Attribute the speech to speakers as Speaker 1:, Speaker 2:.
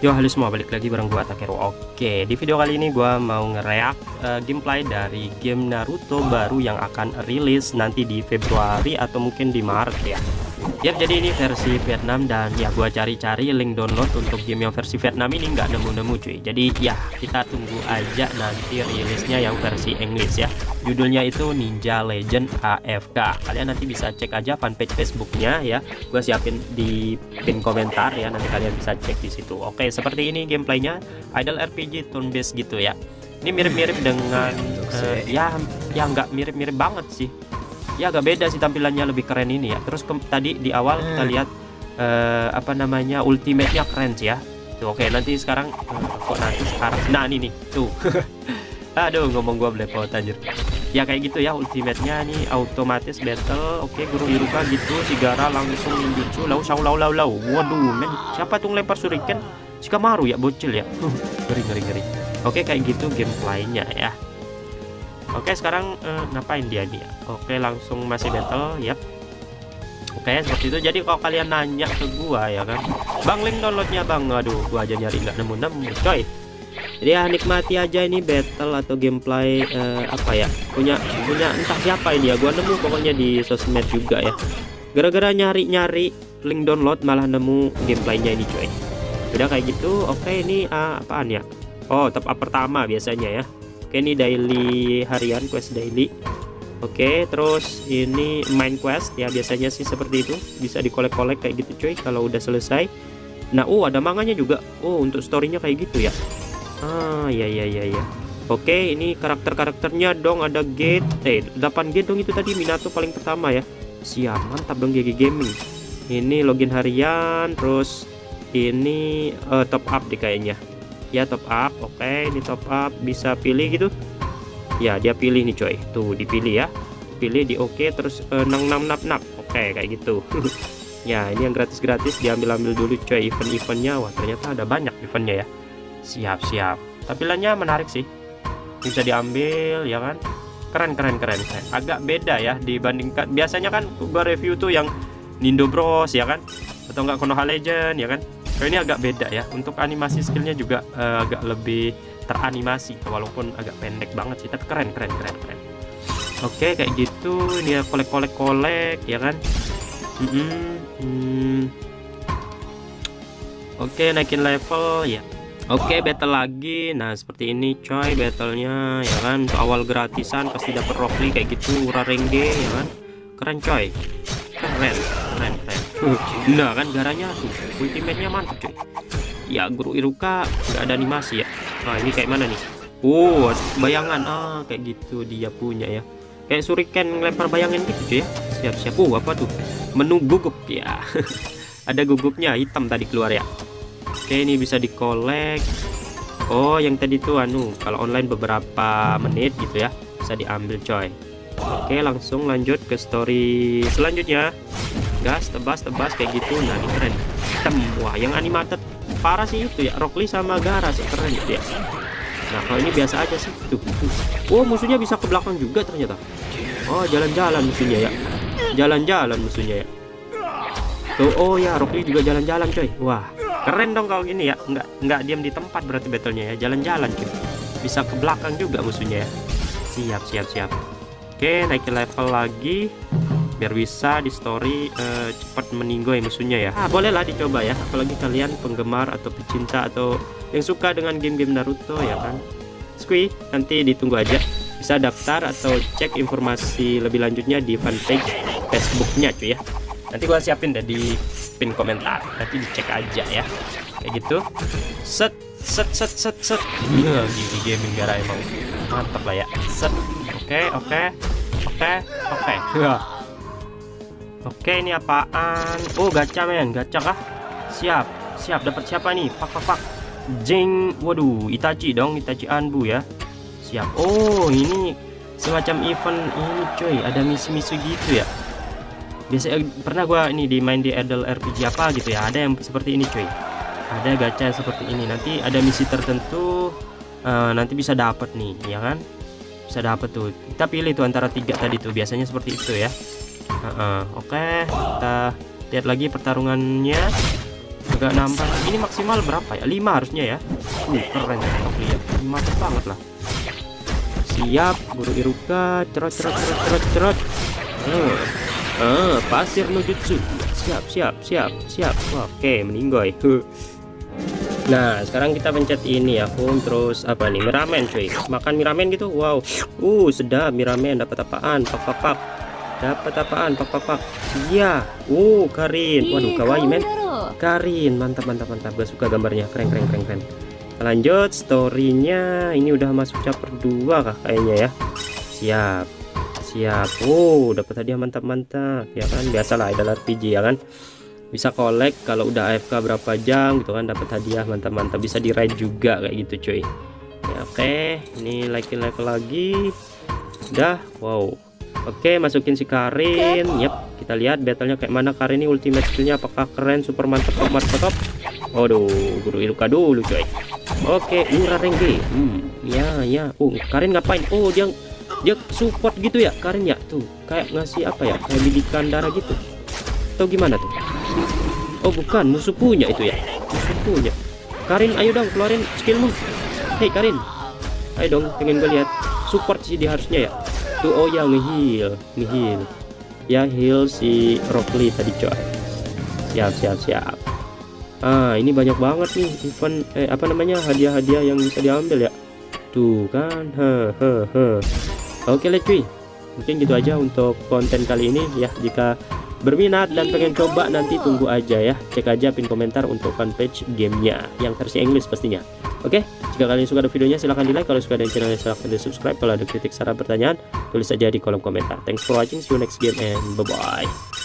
Speaker 1: Yo, halo semua, balik lagi bareng gua Takeru. Oke, di video kali ini gua mau nge-react gameplay dari game Naruto baru yang akan rilis nanti di Februari atau mungkin di Maret ya. Yap, jadi ini versi Vietnam dan ya gua cari-cari link download untuk game yang versi Vietnam ini nggak nemu-nemu cuy. Jadi ya kita tunggu aja nanti rilisnya yang versi Inggris ya. Judulnya itu Ninja Legend AFK. Kalian nanti bisa cek aja fanpage Facebooknya ya. Gua siapin di pin komentar ya. Nanti kalian bisa cek di situ. Oke, seperti ini gameplaynya. Idle RPG turn based gitu ya. Ini mirip-mirip dengan ya nggak mirip-mirip banget sih. Ya agak beda sih tampilannya, lebih keren ini ya. Terus tadi di awal kita lihat apa namanya ultimate-nya keren sih ya. Tuh, oke, nanti sekarang kok nanti sekarang nah ini nih tuh. Aduh, ngomong gua belepotan anjir. Ya kayak gitu ya ultimate-nya nih, otomatis battle. Oke, Guru Iruka gitu, Sigara langsung ninjutsu lau sau lau lau lau. Waduh, men, siapa tuh lempar shuriken? Shikamaru ya, bocil ya. Ngeri. Oke, kayak gitu gameplaynya ya. Oke, sekarang ngapain dia nih? Oke, langsung masih battle, yap. Oke, seperti itu. Jadi kalau kalian nanya ke gua ya kan, Bang, link downloadnya Bang. Aduh, gua aja nyari nggak nemu-nemu, coy. Jadi ya nikmati aja ini battle atau gameplay apa ya? Punya entah siapa ini ya. Gua nemu pokoknya di sosmed juga ya. Gara-gara nyari-nyari link download malah nemu gameplaynya ini, coy. Udah kayak gitu. Oke, ini apaan ya? Oh, top up pertama biasanya ya. Oke, ini daily harian, quest daily. Oke, terus ini main quest ya, biasanya sih seperti itu, bisa dikolek-kolek kayak gitu cuy kalau udah selesai. Nah, ada manganya juga. Untuk storynya kayak gitu ya. Ya. Oke, ini karakternya dong, ada Gate 8 Gate dong itu tadi, Minato paling pertama ya. Siap, mantap dong GG Gaming. Ini login harian, terus ini top up deh kayaknya. Ya, top up. Oke, ini top up bisa pilih gitu. Ya, dia pilih nih coy. Tuh, dipilih ya. Pilih di oke, terus nap. Oke, kayak gitu. Ya, ini yang gratis diambil dulu coy event-eventnya. Wah, ternyata ada banyak eventnya ya. Siap. Tampilannya menarik sih. Bisa diambil ya kan. Keren. Agak beda ya dibandingkan biasanya kan gua review tuh yang Nindo Bros ya kan, atau enggak Konoha Legend ya kan. Ini agak beda ya, untuk animasi skillnya juga agak lebih teranimasi walaupun agak pendek banget sih, tapi keren. Oke, kayak gitu. Ini ya kolek ya kan. Oke, naikin level ya. Oke, battle lagi. Nah, seperti ini coy battlenya ya kan. Untuk awal gratisan pasti dapat Rockly kayak gitu, Urarenge ya kan. Keren coy, keren. Nah kan garanya tuh ultimate-nya mantap cuy. Ya, Guru Iruka nggak ada animasi ya. Nah, ini kayak mana nih? Bayangan. Kayak gitu dia punya ya. Kayak shuriken ngelempar bayangan gitu cuy ya. Siap. Apa tuh? Menu gugup ya. Ada gugupnya hitam tadi keluar ya. Oke, ini bisa dikolek. Yang tadi tuh kalau online beberapa menit gitu ya, bisa diambil coy. Oke, langsung lanjut ke story selanjutnya. Gas, tebas kayak gitu. Nah, ini keren. Wah, yang animated parah sih itu ya, Rockly sama Gara sih, keren gitu ya. Nah, kalau ini biasa aja sih tuh. Musuhnya bisa ke belakang juga ternyata. Jalan-jalan musuhnya ya. Musuhnya ya. Tuh, ya Rockly juga jalan-jalan coy. Wah, keren dong kalau gini ya. Nggak diam di tempat berarti battlenya ya, jalan-jalan coy. Bisa ke belakang juga musuhnya ya. Siap. Oke, naikin level lagi biar bisa di story cepat meninggoy musuhnya ya. Bolehlah dicoba ya, apalagi kalian penggemar atau pecinta atau yang suka dengan game-game Naruto ya kan. Squee, nanti ditunggu aja. Bisa daftar atau cek informasi lebih lanjutnya di fanpage Facebooknya cuy ya. Nanti gua siapin deh di pin komentar, nanti dicek aja ya. Kayak gitu. Set. Iya, GG Gaming Gara emang mantap lah ya. Set. Oke. Oke, ini apaan? Gacha men, gacha kah? Siap, dapat siapa nih? Pak. Jing, waduh, Itachi dong, Itachi Anbu ya. Siap. Ini semacam event ini coy, ada misi-misi gitu ya. Biasanya pernah gua ini main di Idle RPG apa gitu ya, ada yang seperti ini coy. Ada gacha seperti ini, nanti ada misi tertentu, nanti bisa dapat nih, ya kan? Bisa dapat tuh. Kita pilih tuh antara 3 tadi tuh, biasanya seperti itu ya. Oke, kita lihat lagi pertarungannya. agak nambah. Ini maksimal berapa ya? 5 harusnya ya. Keren ya, lihat mantap banget lah. Siap, guru Iruka, cerot cerot cerot cerot cerot. Pasir no jutsu. Siap. Oke, meninggoy. Nah, sekarang kita pencet ini ya, home, terus apa nih? Miramen cuy. Makan miramen gitu. Wow. Sedap miramen. Dapat apaan? Pak. Dapat apaan? Pak. Iya. Karin. Waduh, kawaii men. Karin, mantap. Gak suka gambarnya. Keren. Lanjut storynya. Ini udah masuk chapter 2 kah kayaknya ya. Siap. Dapat hadiah mantap. Ya kan, biasalah idol RPG ya kan. Bisa collect kalau udah AFK berapa jam gitu kan, dapat hadiah mantap. Bisa di raid juga kayak gitu cuy ya. Oke, ini level lagi udah. Wow. Oke, masukin si Karin. Yap, kita lihat battlenya kayak mana. Karin ini ultimate skillnya apakah keren, super mantap, top. Waduh, guru Iruka dulu coy. Oke, Urarenge. Ya. Karin ngapain? Dia support gitu ya Karin ya. Tuh kayak ngasih apa ya, kayak bidikan darah gitu atau gimana tuh? Bukan, musuh punya itu ya. Karin, ayo dong keluarin skillmu. Hei Karin, ayo dong, pengen gue lihat. Support sih dia harusnya ya. Tuh, ya nge-heal. Ya heal si Rockly tadi coy. Siap. Ini banyak banget nih event hadiah-hadiah yang bisa diambil ya. Tuh kan. Oke lah cuy, mungkin gitu aja untuk konten kali ini ya. Jika berminat dan pengen coba, nanti tunggu aja ya. Cek aja pin komentar untuk fanpage gamenya yang versi English pastinya. Oke, jika kalian suka ada videonya silahkan di like. Kalau suka dengan channelnya silahkan di subscribe. Kalau ada kritik, saran, pertanyaan, tulis aja di kolom komentar. Thanks for watching, see you next game and bye bye.